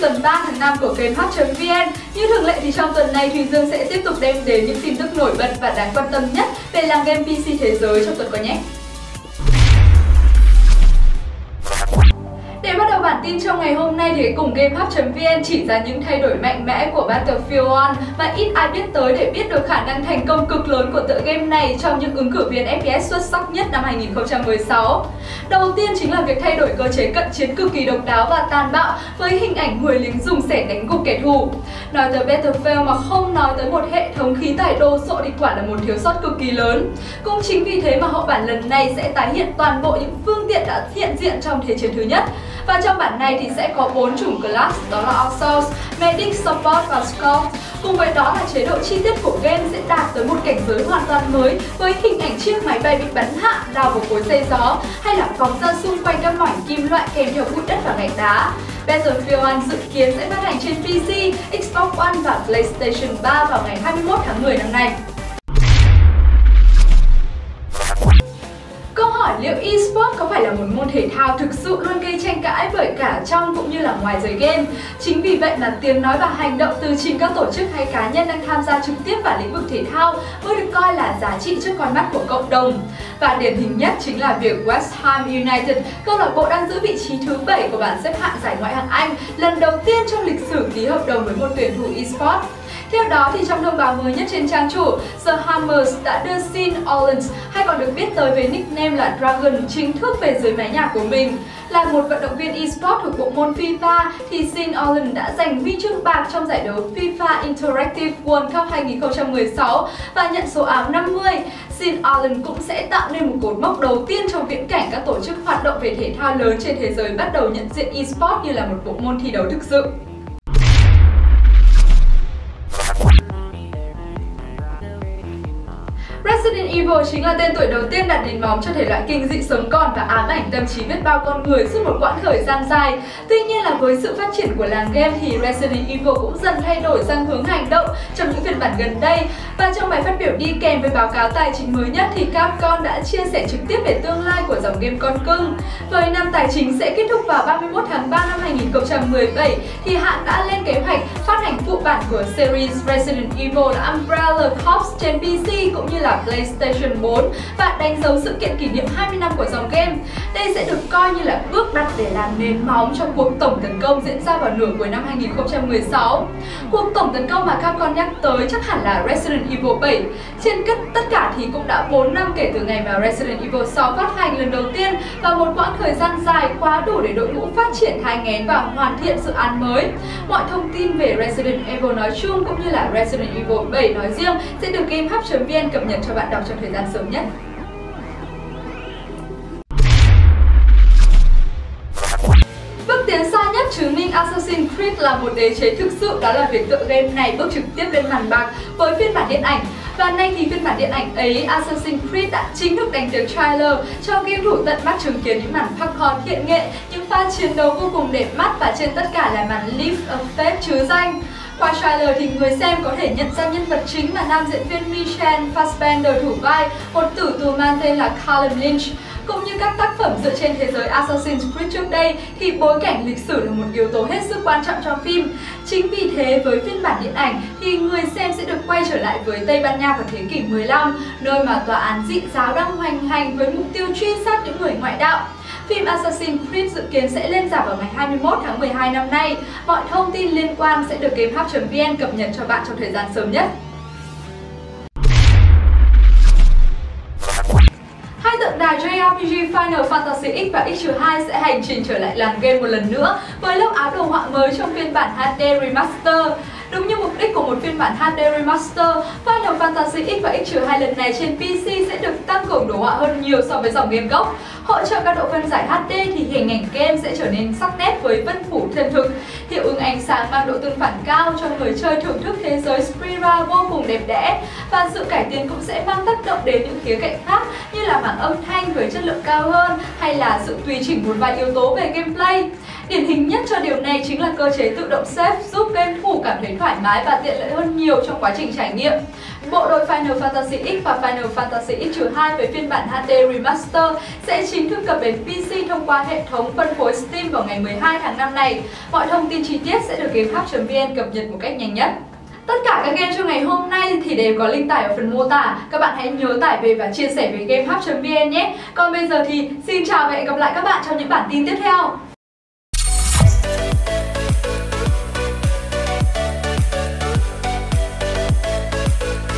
tuần 3 tháng 5 của GameHub.vn. Như thường lệ thì trong tuần này Thùy Dương sẽ tiếp tục đem đến những tin tức nổi bật và đáng quan tâm nhất về làng game PC thế giới trong tuần qua nhé. Để bắt đầu bản tin trong ngày hôm nay thì hãy cùng GameHub.vn chỉ ra những thay đổi mạnh mẽ của Battlefield 1 và ít ai biết tới để biết được khả năng thành công cực lớn của tựa game này trong những ứng cử viên FPS xuất sắc nhất năm 2016. Đầu tiên chính là việc thay đổi cơ chế cận chiến cực kỳ độc đáo và tàn bạo với hình ảnh 10 lính dùng xẻng đánh gục kẻ thù. Nói tới Battlefield mà không nói tới một hệ thống khí tải đồ sộ thì quả là một thiếu sót cực kỳ lớn. Cũng chính vì thế mà hậu bản lần này sẽ tái hiện toàn bộ những phương tiện đã hiện diện trong Thế chiến thứ nhất. Và trong bản này thì sẽ có 4 chủng class, đó là Assault, Medic, Support và Scout. Cùng với đó là chế độ chi tiết của game sẽ đạt tới một cảnh giới hoàn toàn mới với hình ảnh chiếc máy bay bị bắn hạ đào vào cối xay gió hay là phóng ra xung quanh các mảnh kim loại kèm theo bụi đất và gạch đá. Battlefield 1 dự kiến sẽ phát hành trên PC, Xbox One và PlayStation 3 vào ngày 21 tháng 10 năm nay. Liệu eSports có phải là một môn thể thao thực sự luôn gây tranh cãi bởi cả trong cũng như là ngoài giới game? Chính vì vậy mà tiếng nói và hành động từ chính các tổ chức hay cá nhân đang tham gia trực tiếp vào lĩnh vực thể thao mới được coi là giá trị trước con mắt của cộng đồng. Và điển hình nhất chính là việc West Ham United, câu lạc bộ đang giữ vị trí thứ 7 của bảng xếp hạng giải Ngoại hạng Anh, lần đầu tiên trong lịch sử ký hợp đồng với một tuyển thủ eSports. Theo đó thì trong thông báo mới nhất trên trang chủ, The Hammers đã đưa Sean Ollins, hay còn được biết tới với nickname là Dragon, chính thức về dưới mái nhà của mình. Là một vận động viên eSports thuộc bộ môn FIFA thì Sean Ollins đã giành huy chương bạc trong giải đấu FIFA Interactive World Cup 2016 và nhận số áo 50. Sean Ollins cũng sẽ tạo nên một cột mốc đầu tiên trong viễn cảnh các tổ chức hoạt động về thể thao lớn trên thế giới bắt đầu nhận diện eSports như là một bộ môn thi đấu thực sự. Resident Evil chính là tên tuổi đầu tiên đặt nền móng cho thể loại kinh dị sống còn và ám ảnh tâm trí biết bao con người suốt một quãng thời gian dài. Tuy nhiên là với sự phát triển của làng game thì Resident Evil cũng dần thay đổi sang hướng hành động trong những phiên bản gần đây. Và trong bài phát biểu đi kèm với báo cáo tài chính mới nhất thì Capcom đã chia sẻ trực tiếp về tương lai của dòng game con cưng. Với năm tài chính sẽ kết thúc vào 31 tháng 3 năm 2017 thì hãng đã lên kế hoạch phát hành phụ bản của series Resident Evil là Umbrella Corps trên PC cũng như là PlayStation 4 và đánh dấu sự kiện kỷ niệm 20 năm của dòng game. Đây sẽ được coi như là bước đặt để làm nền móng cho cuộc tổng tấn công diễn ra vào nửa cuối năm 2016. Cuộc tổng tấn công mà Capcom nhắc tới chắc hẳn là Resident Evil 7. Trên tất cả thì cũng đã 4 năm kể từ ngày mà Resident Evil 6 phát hành lần đầu tiên và một quãng thời gian dài quá đủ để đội ngũ phát triển thai nghén và hoàn thiện dự án mới. Mọi thông tin về Resident Evil nói chung cũng như là Resident Evil 7 nói riêng sẽ được GameHub.vn cập nhật cho bạn đọc trong thời gian sớm nhất. Bước tiến xa nhất chứng minh Assassin's Creed là một đế chế thực sự đó là việc tựa game này bước trực tiếp lên màn bạc với phiên bản điện ảnh. Và nay thì phiên bản điện ảnh ấy, Assassin's Creed đã chính thức đánh tiếng trailer cho game thủ tận mắt chứng kiến những màn parkour thiện nghệ, những pha chiến đấu vô cùng đẹp mắt và trên tất cả là màn Leap of Faith trứ danh. Qua trailer thì người xem có thể nhận ra nhân vật chính là nam diễn viên Michael Fassbender thủ vai, một tử tù mang tên là Callum Lynch. Cũng như các tác phẩm dựa trên thế giới Assassin's Creed trước đây thì bối cảnh lịch sử là một yếu tố hết sức quan trọng trong phim. Chính vì thế với phiên bản điện ảnh thì người xem sẽ được quay trở lại với Tây Ban Nha vào thế kỷ 15, nơi mà tòa án dị giáo đang hoành hành với mục tiêu truy sát những người ngoại đạo. Phim Assassin's Creed dự kiến sẽ lên rạp vào ngày 21 tháng 12 năm nay. Mọi thông tin liên quan sẽ được GameHub.vn cập nhật cho bạn trong thời gian sớm nhất. Hai tượng đài JRPG Final Fantasy X và X-2 sẽ hành trình trở lại làng game một lần nữa với lớp áo đồ họa mới trong phiên bản HD Remaster. Đúng như mục đích của một phiên bản HD Remaster, Final Fantasy X và X-2 lần này trên PC sẽ được tăng cường đồ họa hơn nhiều so với dòng game gốc. Hỗ trợ các độ phân giải HD thì hình ảnh game sẽ trở nên sắc nét với vân phủ chân thực. Hiệu ứng ánh sáng mang độ tương phản cao cho người chơi thưởng thức thế giới Spira vô cùng đẹp đẽ. Và sự cải tiến cũng sẽ mang tác động đến những khía cạnh khác như là mảng âm thanh với chất lượng cao hơn hay là sự tùy chỉnh một vài yếu tố về gameplay. Điển hình nhất cho điều này chính là cơ chế tự động save giúp game thủ cảm thấy thoải mái mái và tiện lợi hơn nhiều trong quá trình trải nghiệm. Bộ đôi Final Fantasy X và Final Fantasy X-2 với phiên bản HD Remaster sẽ chính thức cập bến PC thông qua hệ thống phân phối Steam vào ngày 12 tháng 5 này. Mọi thông tin chi tiết sẽ được GameHub.vn cập nhật một cách nhanh nhất. Tất cả các game trong ngày hôm nay thì đều có link tải ở phần mô tả. Các bạn hãy nhớ tải về và chia sẻ với GameHub.vn nhé. Còn bây giờ thì xin chào và hẹn gặp lại các bạn trong những bản tin tiếp theo.